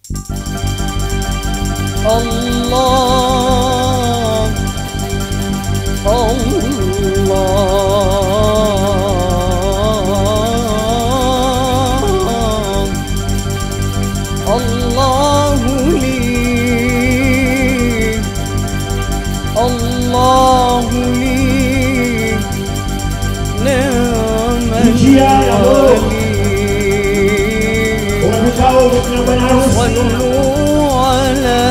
الله الله الله لي الله لي نعم الولي صلوا على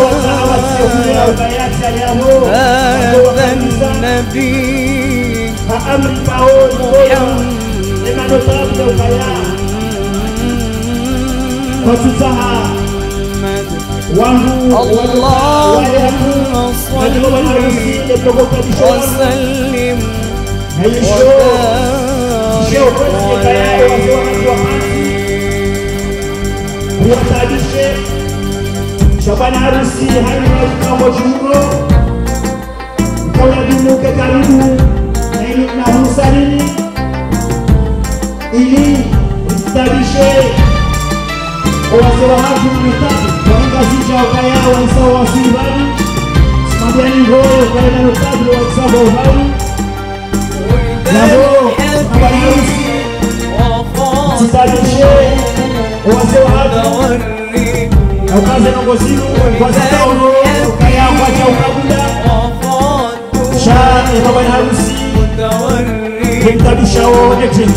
هذا النبي محمد اللهم صل وسلم وبارك Shabana harusi haina kama jumlo kaula binuka karibu na husarini ili istabishe wazee haji mnataka waangazisha wakaya waisao wasibani simamiani ngoyo kwa neno tablo waisao uhai nabo habari harusi istabishe wazee haji ukaze nongosiru kwa zitauno kaya wacha ukabuda shaa baba harusi kimtabisha wote chini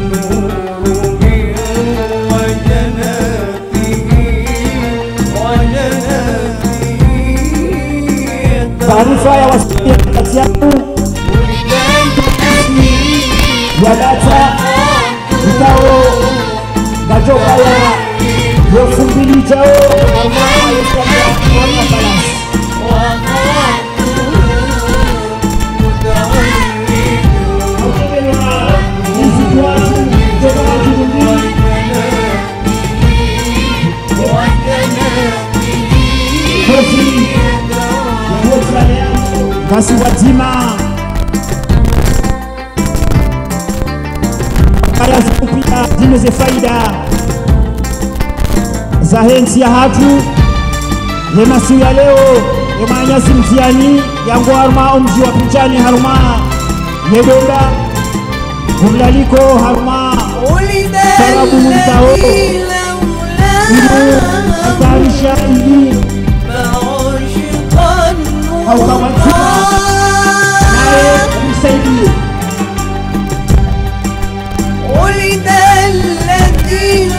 taarifa ya wasikia kati yangu ya data utao gajoka ya yofumbili jao kasi wazima kaya zikupita zine ze faida za hensi ya hatu yema siu ya leo yema nyasi mtiani yangu haruma umji wa pinchani haruma yedonda umlaliko haruma sarabu mutao ilu atarisha ili au kamatika nae msaidi ولد الذين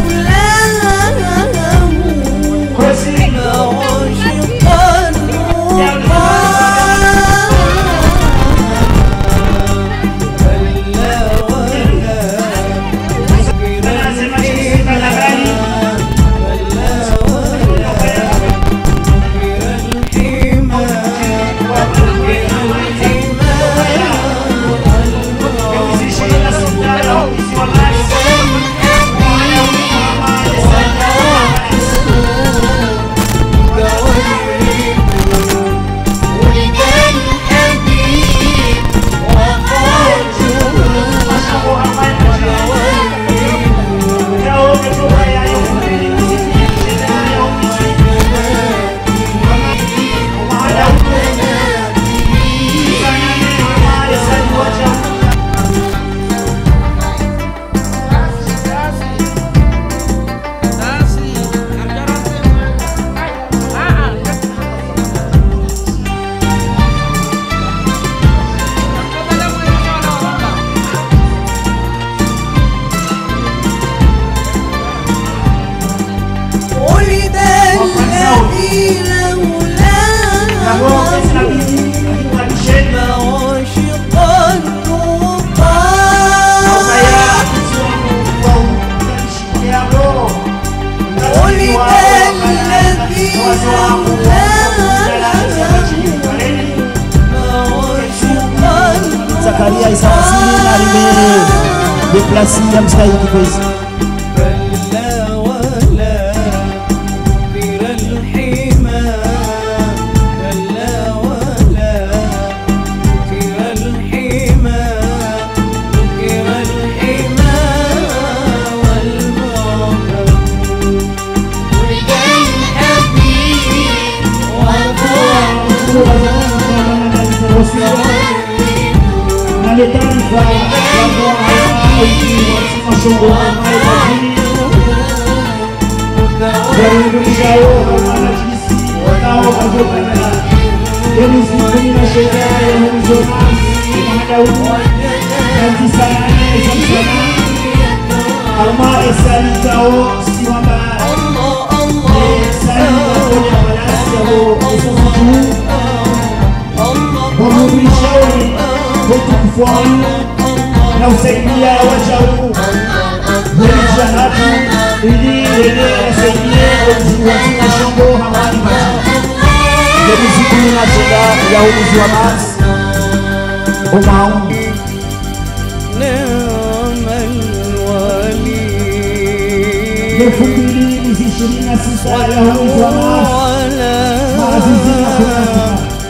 Zakaria isawasili na rimere deplasi ya mstahiki kwezi We Mshao Haruma Jisi Wanao Kajokana Denis Mkumina Shekaya Mzonas Mahadau Kanti Sayane Zamsana Haruma Esani Tao Siwamba Esani Tao Yamalasi Yabo Ososuju Wamudu Mshauri Kotu Kufuani Na usaidia wajau Welija hatu Ili wele asaidia Watina shongo hamani maji Yedisi kumina shida Ya umuzi wa mas Umaungu Yefumbili Izi 26 Ya umuzi wa mas Maazizi na kunatika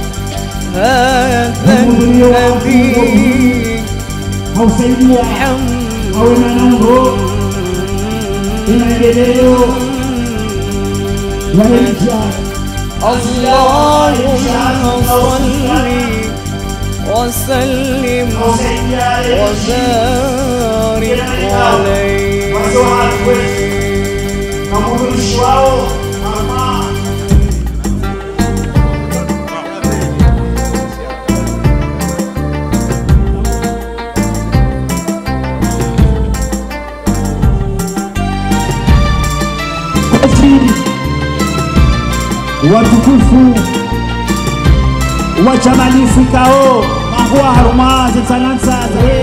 Umuduyo wa Mungu Hausaidia Hawe manango Inaendeleo Ya Elija اللهم صل وسلم وبارك عليه watukufu wachamalifu kao mahua haruma zetanansa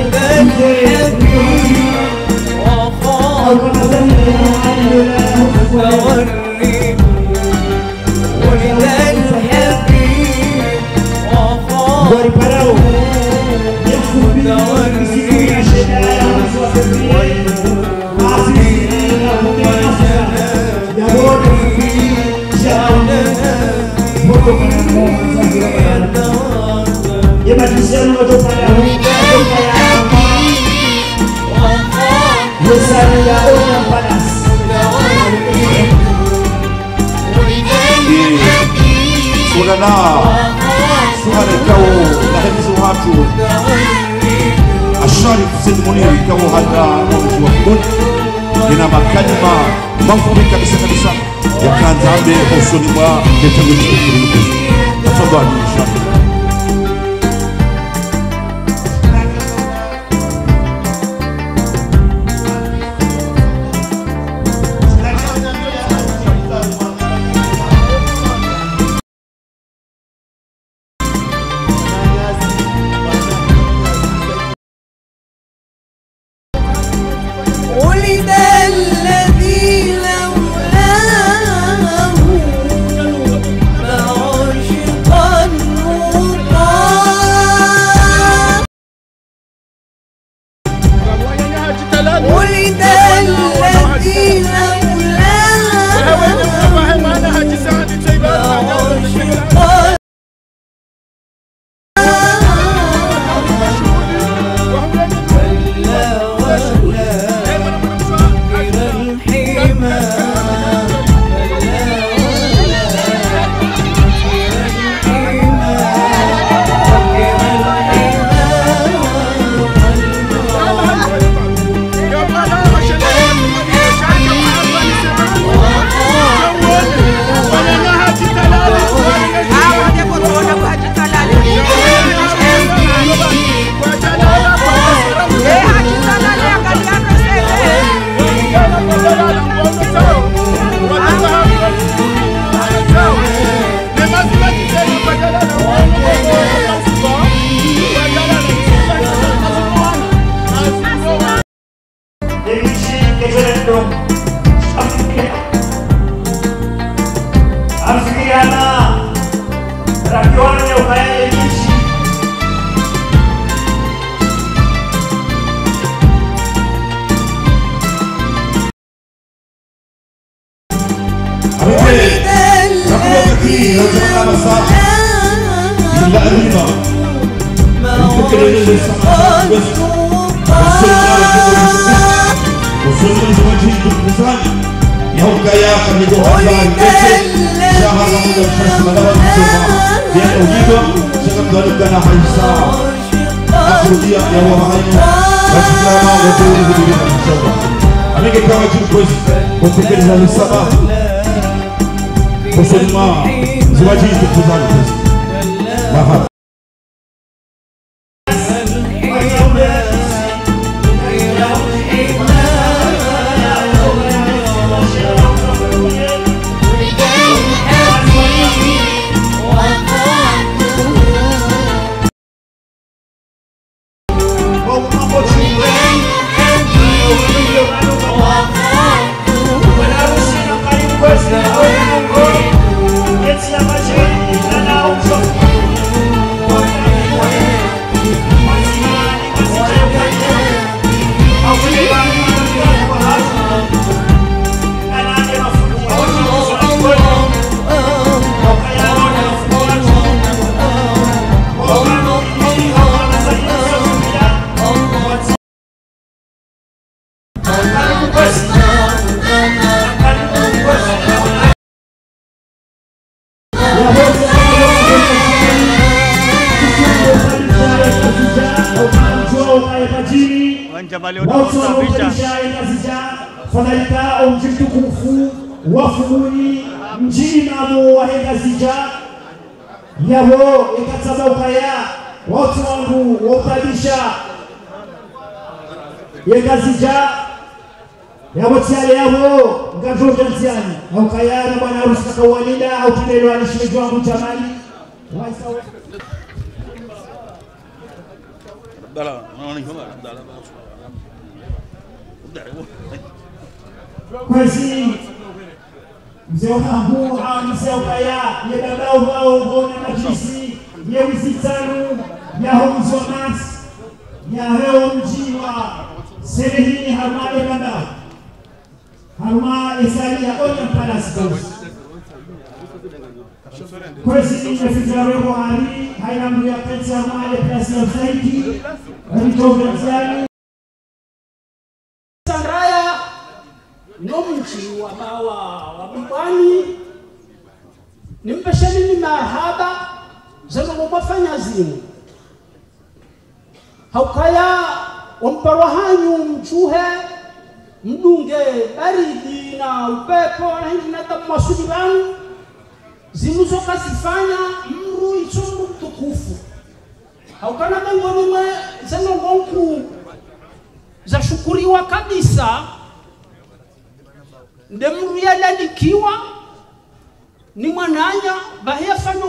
Asharif Said Munir ikawa hada mji wa Kibuni ina makalima mafupi kabisa yakaanza abe usoni mwa kitengo cha kuruhusu. Tafadhali inshallah. Amém que acaba de coisa, vou ter que realizar Usulima ziwajizi kuzali Mahaba Fadhalika omjitukufu wafumuni mjinamo wahengazija yabo ikatsaba ukaya watu wangu wautadisha yengazija yabo tiale yabo ngajoja ntiani ukaya na bwana harusi kakawalida au kilelo alishweji wangu jamali waisawe Abdallah naona kama Abdallah kwezi mzee wangu mzee ukaya yedadao wao ngone majisi yewisitanu ya homzonas ya heo mjiwa serehini harma yedadao harma esalia onya palastos kwezi nefizarego hari haina mria pensi harma ya plasi ya zaidi alitovenziani nomji wa bawa wa mbani nimpesheni ni marhaba zeno mafanya zimu haukaya omparwa hanyu mchuhe mdunge baridi na upepo na hindi na tamasudibanu zimu zoka zifanya mru ichungu mtukufu haukana mengoni mwe zeno ngonku za shukuriwa kabisa ndemru yalalikiwa ni mwananya bahefanya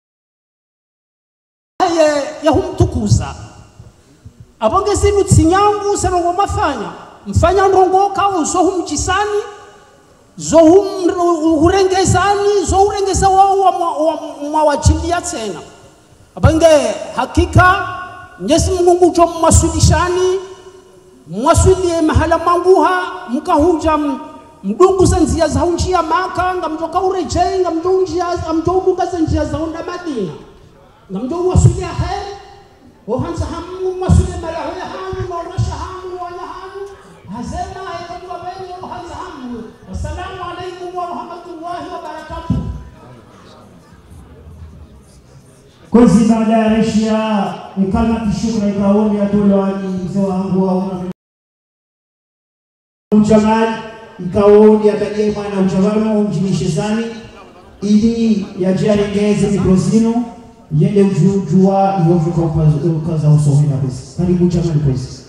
ya humtukuza abongezi mutsinyangu serongo mafanya mfanya ndongoka uzo humchisani zo hurengezani zo hurengeza wao mwawachilia tena abange hakika Mwenyezi Mungu jo mwasudishani mwasudie mahala manguha mkahuja mdungu zanzia za unjia maka ngamjoka urejei ngamjonjia amjobuka zanjia za unda Madina ngamjobu wasulia hai ohanza hamu wasulia malaho ya hamu maurasha hamu wala hamu hazema haikamuwa beni ohanza hamu wassalamu alaikum wa rahmatullahi wa barakatuh. Kozi baada ya reshia ikalmati shukra ikaombi atole wani mzee wangu wa mchamali ikaoni atalie mwana uchavano umjinishe zani ili yajiarengeze mikrozino yende ujua ihovu kwa kaza usohi na kwezi karibu chamali kwezi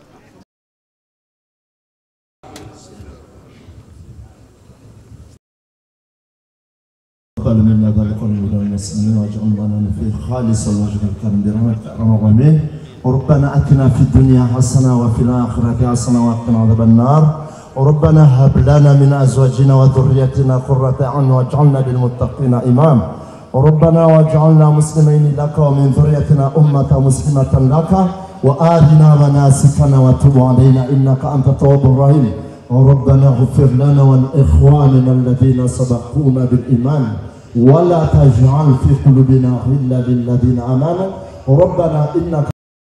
قال من ذلك الهدى والمسلمين واجعلنا في خالص الوجه الكريم برحمتك ارحم الراحمين وربنا اتنا في الدنيا حسنه وفي الاخره حسنه وقنا عذاب النار وربنا هب لنا من ازواجنا وذريتنا قرة اعين واجعلنا للمتقين امام وربنا واجعلنا مسلمين لك ومن ذريتنا امه مسلمه لك وارنا مناسكنا وتب علينا انك انت التواب الرحيم وربنا اغفر لنا ولاخواننا الذين سبقونا بالايمان ولا تجعل في قلوبنا غلا للذين امنوا ربنا انك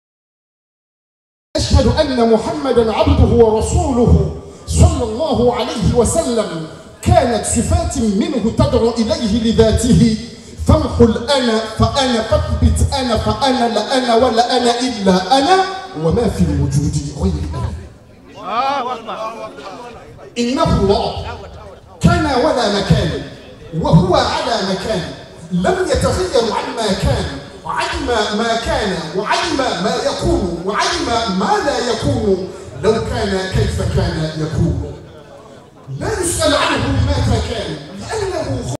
أشهد أن محمدًا عبده ورسوله صلى الله عليه وسلم كانت صفات منه تدعو إليه لذاته فامحو الأنا فأنا فاثبت أنا فأنا لا أنا ولا أنا إلا أنا وما في الوجود غير أنا. إنه الله كان ولا مكان وهو على مكان لم يتغير عما كان، وعلم ما كان، وعلم ما يكون، وعلم ما لا يكون. لو كان كيف كان يكون. لا يسأل عنه متى كان، لأنه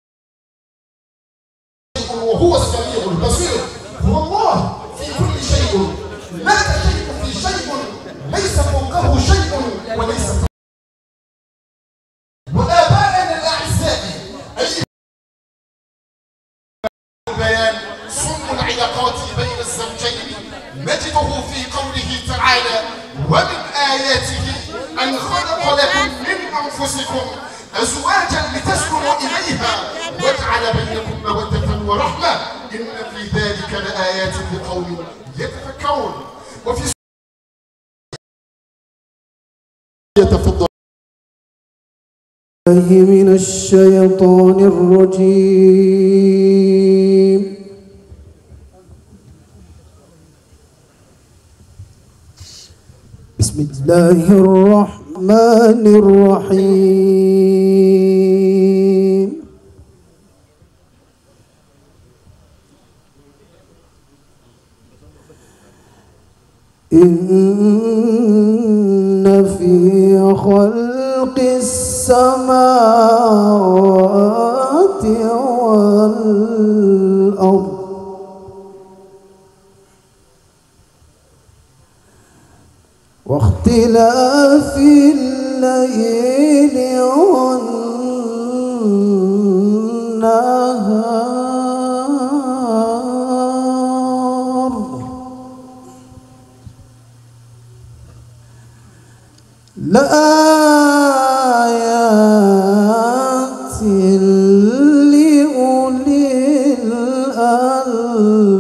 وهو السميع البصير. هو الله في كل شيء، لا شيء في شيء، ليس فوقه شيء وليس. وآباءنا الأعزاء بيان سم العلاقات بين الزوجين نجده في قوله تعالى: ومن آياته أن خلق لكم من أنفسكم أزواجا لتسكنوا إليها وجعل بينكم مودة ورحمة إن في ذلك لآيات لقوم يتفكرون. وفي يتفضل من الشيطان الرجيم. بسم الله الرحمن الرحيم. إن في خلق السماوات والأرض واختلاف الليل والنهار لآيات لأولي الألباب.